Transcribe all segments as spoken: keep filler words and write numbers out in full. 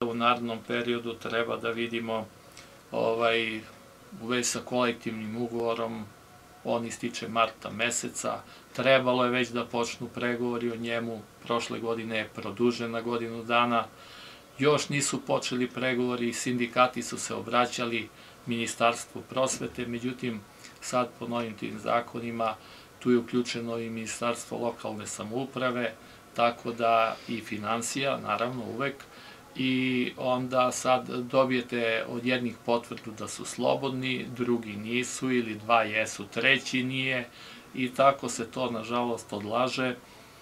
U narednom periodu treba da vidimo ovaj, u vezi sa kolektivnim ugovorom, on ističe marta meseca, trebalo je već da počnu pregovori o njemu, prošle godine je produžen na godinu dana, još nisu počeli pregovori, sindikati su se obraćali Ministarstvu prosvete, međutim sad po novim tim zakonima tu je uključeno i Ministarstvo lokalne samouprave, tako da i finansija, naravno uvek, i onda sad dobijete od jednih potvrdu da su slobodni, drugi nisu, ili dva jesu, treći nije, i tako se to nažalost odlaže.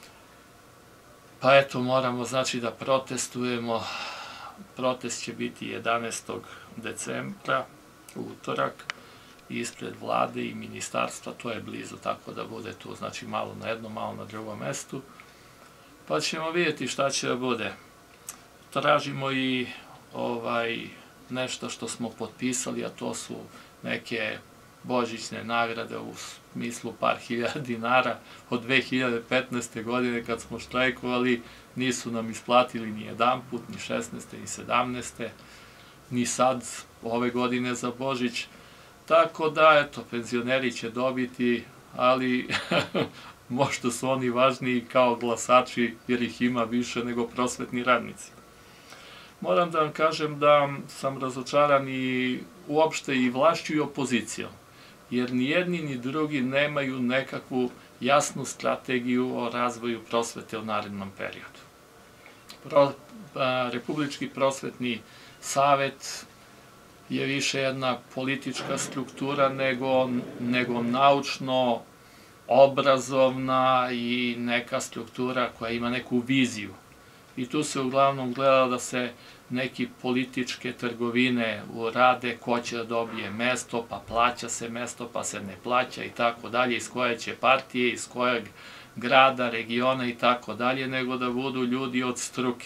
Pa eto, moramo znači da protestujemo. Protest će biti jedanaestog decembra, utorak, ispred vlade i ministarstva, to je blizu, tako da bude tu, znači malo na jednom, malo na drugom mestu. Pa ćemo vidjeti šta će da bude. Tražimo i nešto što smo potpisali, a to su neke božićne nagrade u smislu par hiljada dinara. Od dve hiljade petnaeste. godine kad smo štrajkovali nisu nam isplatili ni jedan put, ni šesnaeste. ni sedamnaeste. ni sad ove godine za Božić. Tako da, eto, penzioneri će dobiti, ali možda su oni važniji kao glasači jer ih ima više nego prosvetni radnici. Moram da vam kažem da sam razočaran i uopšte i vlašću i opozicijom, jer ni jedni ni drugi nemaju nekakvu jasnu strategiju o razvoju prosvete u narednom periodu. Republički prosvetni savet je više jedna politička struktura nego naučno, obrazovna i neka struktura koja ima neku viziju. I tu se uglavnom gleda da se neke političke trgovine urade, ko će da dobije mesto, pa plaća se mesto, pa se ne plaća i tako dalje, iz koje će partije, iz kojeg grada, regiona i tako dalje, nego da budu ljudi od struke.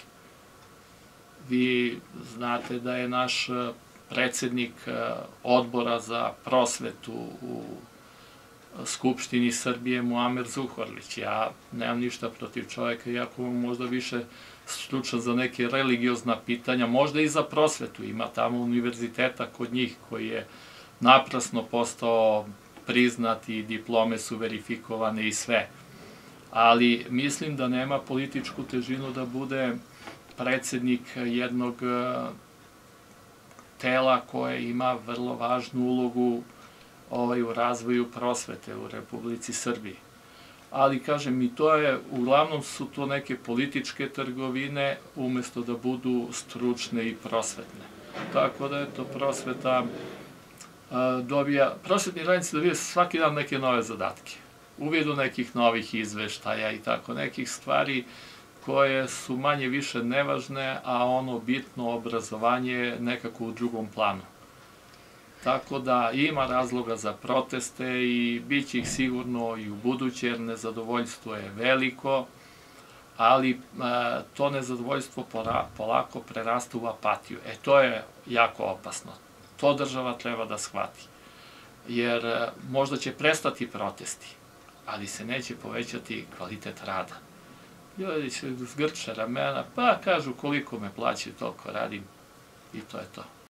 Vi znate da je naš predsednik odbora za prosvetu u Skupštini Srbije Muamer Zukorlić. Ja nemam ništa protiv čoveka, iako možda više stručan za neke religiozna pitanja, možda i za prosvetu. Ima tamo univerziteta kod njih koji je naprasno postao priznat i diplome su verifikovane i sve. Ali mislim da nema političku težinu da bude predsednik jednog tela koje ima vrlo važnu ulogu u razvoju prosvete u Republici Srbiji. Ali, kažem, i to je, uglavnom su to neke političke trgovine, umesto da budu stručne i prosvetne. Tako da, eto, prosveta dobija, prosvetni radnici dobijaju svaki dan neke nove zadatke. Uvidu nekih novih izveštaja i tako nekih stvari koje su manje više nevažne, a ono bitno obrazovanje je nekako u drugom planu. Tako da ima razloga za proteste i bit će ih sigurno i u buduće, jer nezadovoljstvo je veliko, ali to nezadovoljstvo polako prerasta u apatiju. E, to je jako opasno. To država treba da shvati. Jer možda će prestati protesti, ali se neće povećati kvalitet rada. Ljudi će zgrče ramena, pa kažu koliko me plaćaju, toliko radim i to je to.